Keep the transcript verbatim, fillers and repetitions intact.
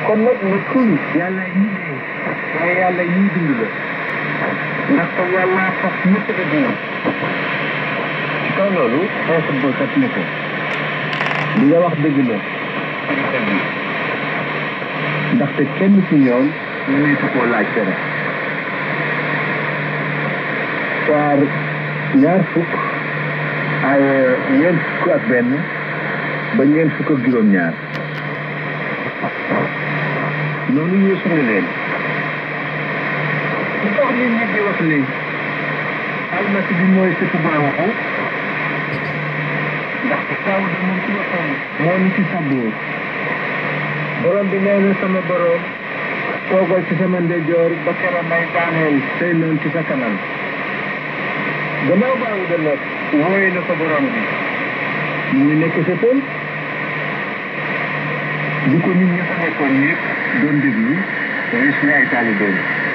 kon nag nga tuñ yàlla ñi dee waaye yàlla ñi dund la ndax ko yàlla fas ñëpp a dund ci kaw loolu xoo footballkat ne ko li nga wax dëgg la ndaxte kenn ci ñoom ñeetu koo laaj dara saar ñaar fukk ay ñeent fukk ak benn ba ñeent fukk ak juróom ñaar noonu Yeesu ne leen lu tax nit ñi di wax ni almasi bi mooy sëtu Daawuda ndaxte Daawuda moom ci boppam moo ni ci Sabuur borom bi nee na sama borom toogal ci sama ndeyjoor ba keroog may daaneel say noon ci sa kanam gannaaw Daawuda nag wooye na ko borom bi mu ngi nekk sëtam di ko nit ñi fa nekkoon ñëpp doon déglu te gis ne ay taalibe